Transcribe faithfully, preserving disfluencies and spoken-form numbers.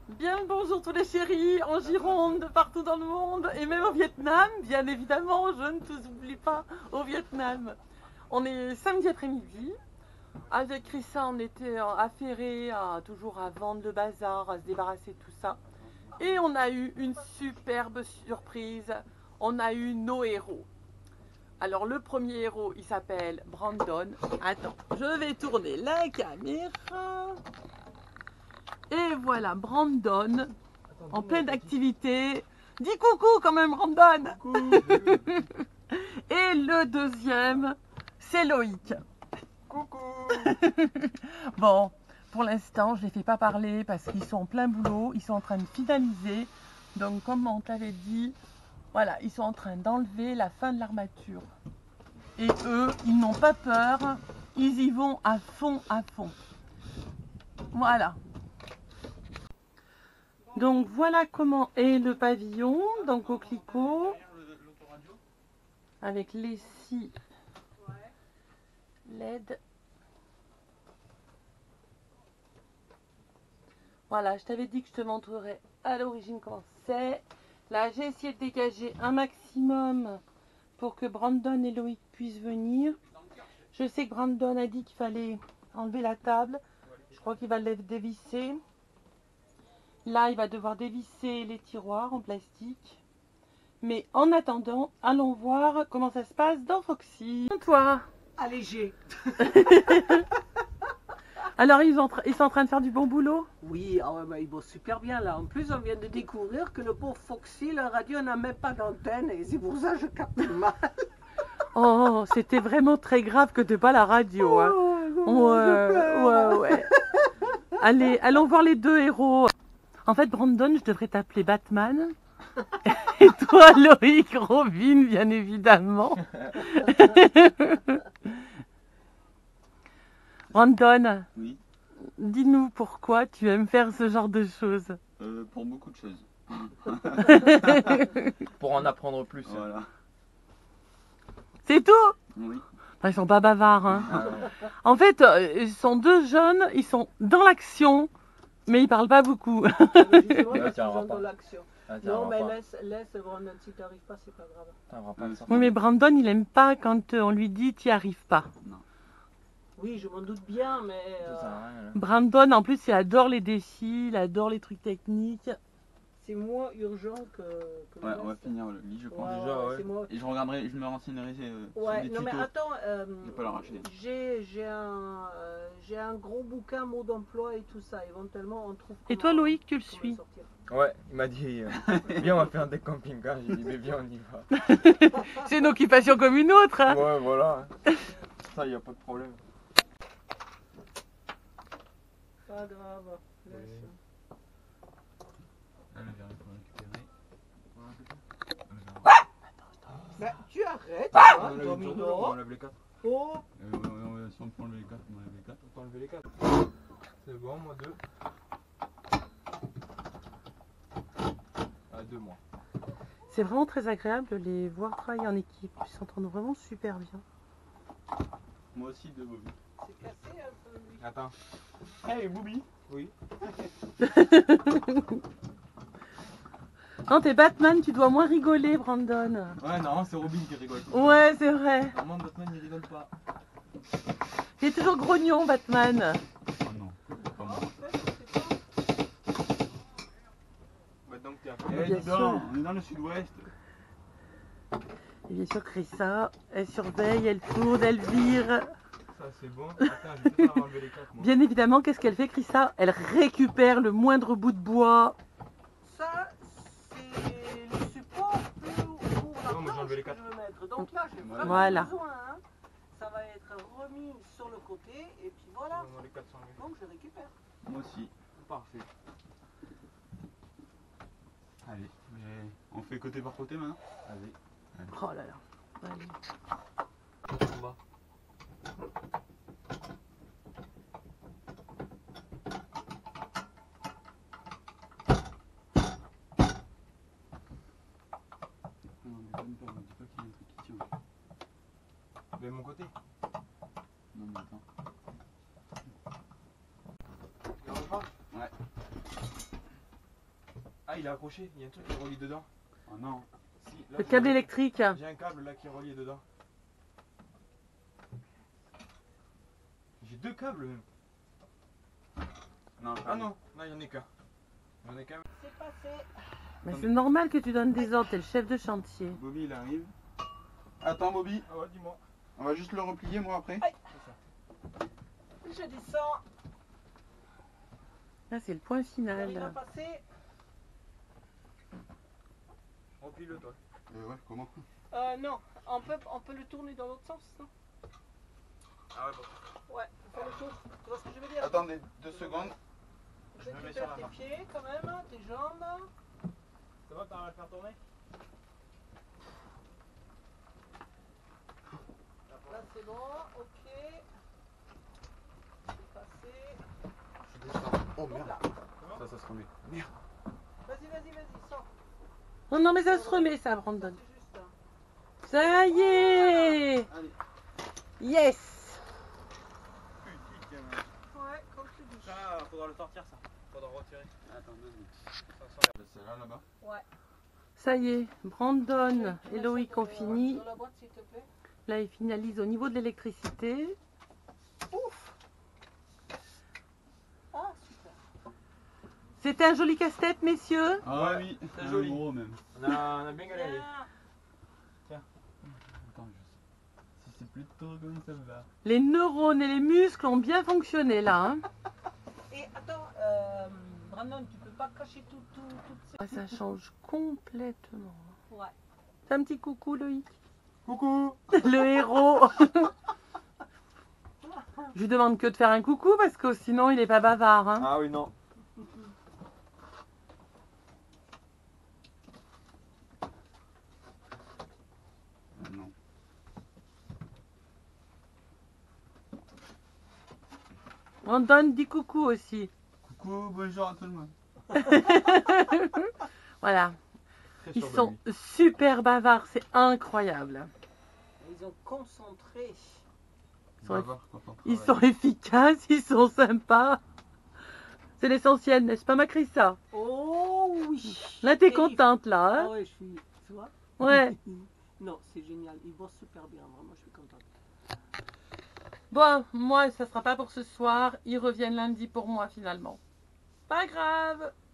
Bien le bonjour tous les chéris, en Gironde, de partout dans le monde, et même au Vietnam, bien évidemment, je ne vous oublie pas, au Vietnam. On est samedi après-midi, avec Chrissa on était affairés à, toujours à vendre le bazar, à se débarrasser de tout ça. Et on a eu une superbe surprise, on a eu nos héros. Alors le premier héros, il s'appelle Brandon. Attends, je vais tourner la caméra. Et voilà, Brandon, en pleine activité. Dis coucou quand même, Brandon. Coucou. Et le deuxième, c'est Loïc. Coucou. Bon, pour l'instant, je ne les fais pas parler parce qu'ils sont en plein boulot. Ils sont en train de finaliser. Donc, comme on t'avait dit, voilà, ils sont en train d'enlever la fin de l'armature. Et eux, ils n'ont pas peur. Ils y vont à fond, à fond. Voilà. Donc voilà comment est le pavillon, donc au Coquelicot, avec les six L E D. Voilà, je t'avais dit que je te montrerais à l'origine comment c'est. Là, j'ai essayé de dégager un maximum pour que Brandon et Loïc puissent venir. Je sais que Brandon a dit qu'il fallait enlever la table. Je crois qu'il va le dévisser. Là, il va devoir dévisser les tiroirs en plastique. Mais en attendant, allons voir comment ça se passe dans Foxy. Toi, Allégé. alors ils, ont, ils sont en train de faire du bon boulot? Oui, ah ouais, bah, ils bossent super bien là. En plus, on vient de découvrir que le pauvre Foxy, la radio n'a même pas d'antenne et c'est pour ça que je capte mal. Oh, c'était vraiment très grave que tu n'aies pas la radio. Hein. Oh, ouais, ouais, ouais. Allez, allons voir les deux héros. En fait, Brandon, je devrais t'appeler Batman. Et toi, Loïc, Robin, bien évidemment. Brandon, oui. Dis-nous pourquoi tu aimes faire ce genre de choses. Euh, pour beaucoup de choses. Pour en apprendre plus. Voilà. C'est tout? Oui. Enfin, ils sont pas bavards. Hein. Ah ouais. En fait, ils sont deux jeunes, ils sont dans l'action, mais ils parlent pas beaucoup. Justement, Ouais, parce tiens, qu'ils on ont va de pas. l'action. Ah, tiens, Non, on va mais pas. laisse, laisse Brandon, si t'arrives pas, c'est pas grave. Tiens, on va pas le Oui, sortir. mais Brandon, il aime pas quand on lui dit tu n'y arrives pas. Oui, je m'en doute bien, mais... Ça euh, sert à rien, là. Brandon, en plus, il adore les défis, il adore les trucs techniques. c'est moins urgent que, que le Ouais, on va reste. finir le lit, je pense. Ouais, déjà, ouais, ouais. c'est moi. Et je regarderai, je me renseignerai euh, Ouais, sur des non mais tutos. attends, euh, Je vais pas l'arracher. j'ai j'ai un, euh, j'ai un gros bouquin mot d'emploi et tout ça, éventuellement on trouve Et toi, comment- Loïc, tu le comment suis? sortir. Ouais, il m'a dit, euh, viens, on va faire des camping-cars. J'ai dit, mais viens, on y va. C'est une occupation comme une autre. Hein. Ouais, voilà. Ça, y a pas de problème. Pas grave, laisse. Bah, tu arrêtes, Ah, hein, Domino. enlève les quatre. Oh, Euh, si on peut enlever les quatre, on enlève les quatre. On peut enlever les quatre. C'est bon, moi deux. Ah, deux, moi. C'est vraiment très agréable de les voir travailler en équipe. Ils s'entendent vraiment super bien. Moi aussi, deux Bobby. c'est cassé un peu lui. Attends. Hey Bobby. Oui. Non, t'es Batman, tu dois moins rigoler, Brandon. Ouais, non, c'est Robin qui rigole. Ouais, c'est vrai. Normalement, Batman il rigole pas. Il est toujours grognon, Batman. Oh non, pas moi. Bah, donc, t'es à Eh, bien dis sûr. donc, on est dans le sud-ouest. Et bien sûr, Chrissa, elle surveille, elle tourne, elle vire. Ça, c'est bon. Attends, je vais peut-être enlever les quatre, moi. Bien évidemment, qu'est-ce qu'elle fait, Chrissa? Elle récupère le moindre bout de bois. Ça, c'est le support pour, pour la Non, mais j'ai enlevé les planche que quatre. je veux mettre. Donc là, j'ai vraiment Voilà. besoin. Hein. Ça va être remis sur le côté et puis voilà. Non, les quatre sont enlevés. Donc je récupère. Moi aussi. Parfait. Allez, mais on fait côté par côté maintenant. Allez. Oh là là. Allez. En bas. Non, mais donne pas, on dit pas qu'il y a un truc qui tient. De mon côté. Non, mais attends. Et on repart. Ouais. il est accroché, il y a un truc qui est relié dedans. Oh non. Si, là, Le j'ai- câble électrique. J'ai un câble là qui est relié dedans. J'ai deux câbles même. Non, Ah non, là il y en a qu'un. Il y en a qu'un. C'est passé. Mais c'est normal que tu donnes des ordres, t'es le chef de chantier. Bobby il arrive. Attends Bobby, Ah ouais, dis-moi. on va juste le replier moi après. Je descends. Là, c'est le point Il va final. passer. Remplis-le toi. Euh, ouais, comment? Euh, non, on peut, on peut le tourner dans l'autre sens, non? Ah ouais, bon. Ouais, on fait le tour. Tu vois ce que je veux dire? Attendez deux secondes. Je je me mets récupère sur la tes main. pieds quand même, tes jambes. Ça va, t'arrives à le faire tourner? Là c'est bon, ok. C'est passé. Je descends. Oh Donc là. Ça, ça se remet. Vas-y, vas-y, vas-y, sors. Non, non, mais ça se remet, ça, Brandon. C'est juste. hein. Ça y est. Allez. Yes. Ouais, comme tu dis. Ça, faudra le sortir ça. Faudra retirer. Attends deux secondes. Ça sort. Celle-là là-bas. Ouais. Ça y est, Brandon Tu et mets Loïc ça ont dans- fini. Dans la boîte, s'il te plaît. Là, ils finalisent au niveau de l'électricité. Ouf. Ah, super. C'était un joli casse-tête, messieurs. Ah Ouais, oui, c'est un joli. gros même. On a, on a bien galéré. Bien. Attends, je sais. Si c'est plutôt comme ça va. Les neurones et les muscles ont bien fonctionné, là. hein. Et attends, euh, Brandon, tu peux pas cacher tout, tout, toutes ces... Ah, ça change complètement. Ouais. Fais un petit coucou, Loïc. Coucou. Le héros. Je lui demande que de faire un coucou parce que sinon il est pas bavard. hein. Ah oui, non. Ah, non. Brandon dit coucou aussi. Coucou, bonjour à tout le monde. Voilà. Très Ils sûr de sont lui. super bavards, c'est incroyable. Ils ont concentré. Ils sont, Bavard quand on ils travaille. sont efficaces, ils sont sympas. C'est l'essentiel, n'est-ce pas, Macrissa? Oh oui. Là, t'es Et contente, il- là. Ah Hein ouais, je suis... Tu vois? ouais. Non, c'est génial. Ils bossent super bien. Vraiment, je suis contente. Bon, moi, ça sera pas pour ce soir. Ils reviennent lundi pour moi, finalement. Pas grave.